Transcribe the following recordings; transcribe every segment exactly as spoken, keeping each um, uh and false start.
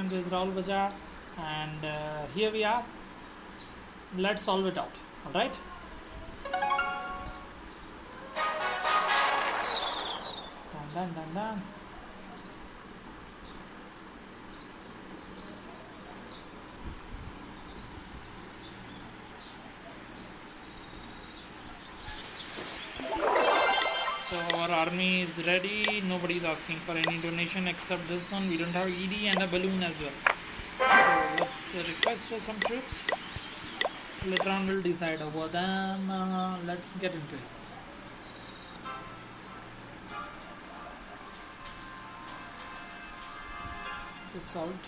everyone, this is Rahul Baja, and uh, here we are. Let's solve it out. All right. Dun, dun, dun, dun. So our army is ready. Nobody is asking for any donation except this one. We don't have E D and a balloon as well. So let's uh, request for some troops. Later on we'll decide over them. Uh, let's get into it. The salt.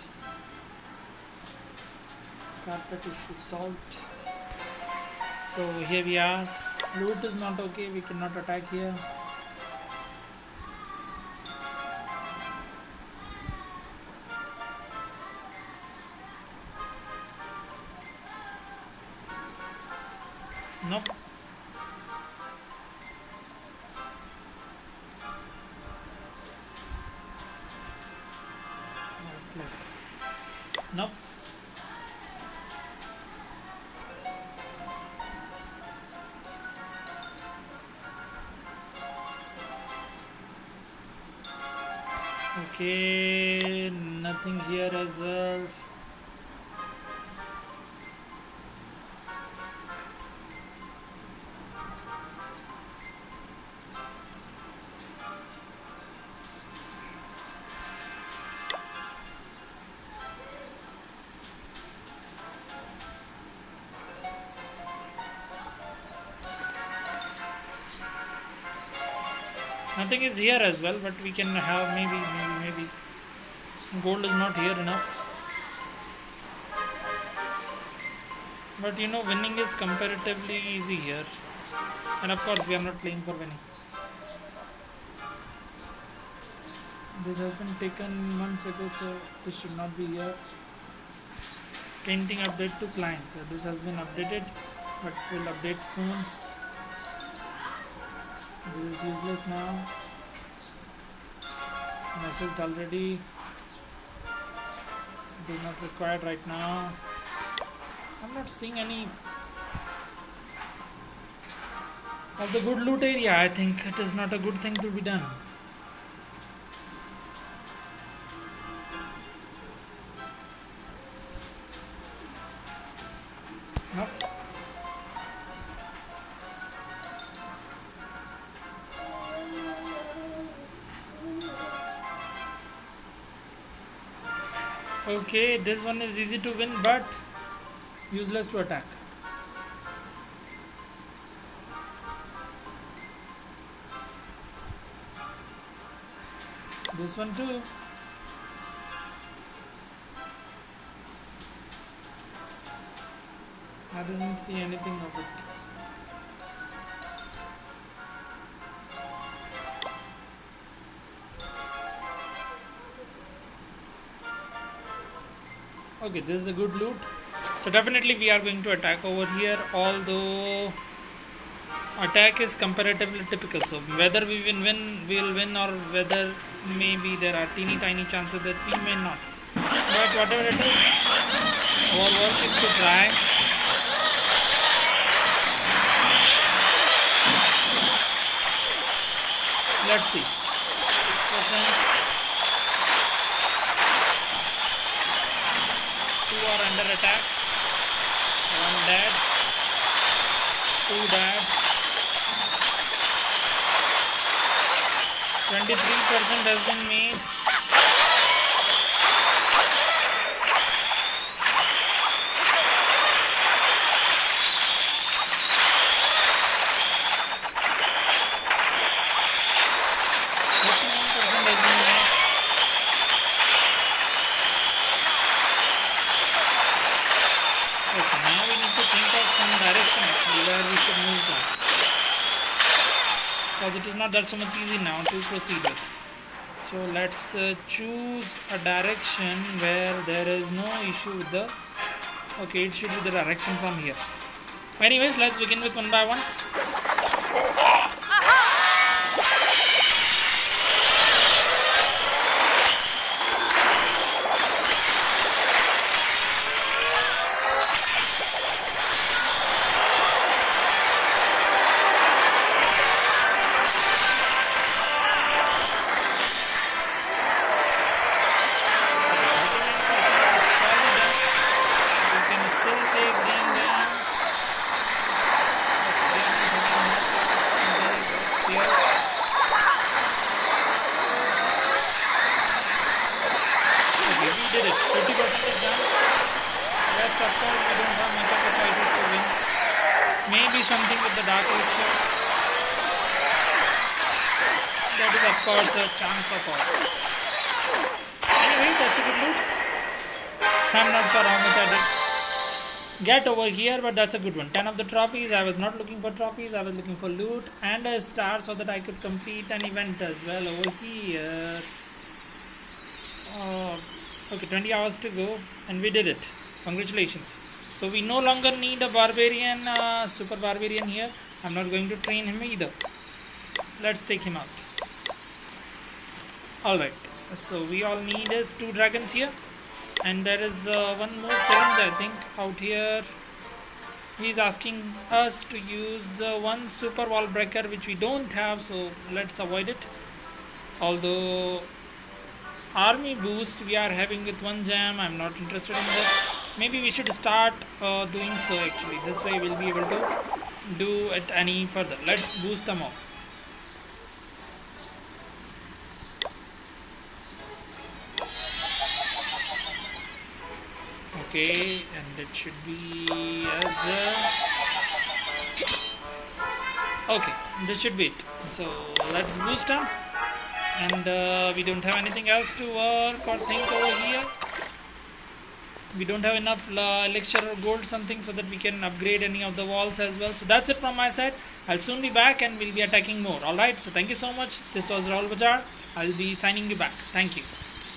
Carpet issue salt. So here we are. Loot is not okay. We cannot attack here. Nope. Nope. Okay, nothing here as well. Nothing is here as well, but we can have maybe, maybe, maybe. Gold is not here enough. But you know, winning is comparatively easy here. And of course, we are not playing for winning. This has been taken months ago, so this should not be here. Painting update to client. So this has been updated, but we'll update soon. This is useless now. Message already. Do not required right now. I'm not seeing any of the good loot area. I think it is not a good thing to be done. Nope. Okay, this one is easy to win, but useless to attack. This one too. I didn't see anything of it. Okay, this is a good loot. So definitely we are going to attack over here, although attack is comparatively typical. So whether we will win, we will win, or whether maybe there are teeny tiny chances that we may not. But whatever it is, our work is to try. Let's see. six percent. Two are under attack. One dead. Two dead. twenty-three percent has been made. Because it is not that so much easy now to proceed with. So let's uh, choose a direction where there is no issue with the, okay, it should be the direction from here. Anyways, let's begin with one by one. did it. fifty percent is done. Rest of course we don't have much of a chances to win. Maybe something with the Dark Elixir. That is of course a chance of all. Anyway, that's a good loot. I'm not sure how much I did get over here, but that's a good one. ten of the trophies. I was not looking for trophies, I was looking for loot and a star so that I could complete an event as well over here. Uh, okay, twenty hours to go and we did it. Congratulations. So we no longer need a barbarian, uh, super barbarian here. I'm not going to train him either. Let's take him out. Alright, so we all need is two dragons here. And there is uh, one more challenge I think out here. He is asking us to use uh, one super wall breaker which we don't have, so let's avoid it. Although army boost we are having with one gem, I'm not interested in that. Maybe we should start uh, doing so actually. This way we'll be able to do it any further. Let's boost them all. Okay, and it should be as uh, okay, this should be it. So let's boost them, and uh, we don't have anything else to work or think over here. We don't have enough uh, elixir or gold something so that we can upgrade any of the walls as well. So that's it from my side. I'll soon be back and we'll be attacking more. Alright, so thank you so much. This was Rahul Bajaj. I'll be signing you back. Thank you.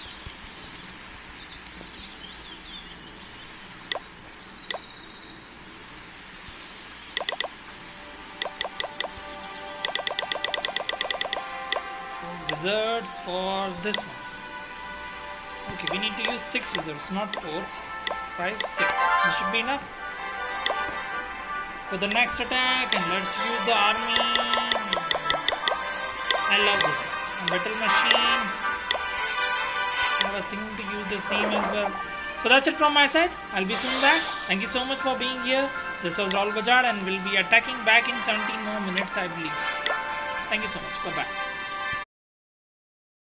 Wizards for this one. Okay, we need to use six wizards, not four. Five, six. This should be enough for the next attack. And let's use the army. I love this one. A battle machine. I was thinking to use the same as well. So that's it from my side. I'll be soon back. Thank you so much for being here. This was Rahul Bajaj and we'll be attacking back in seventeen more minutes, I believe. Thank you so much. Bye bye.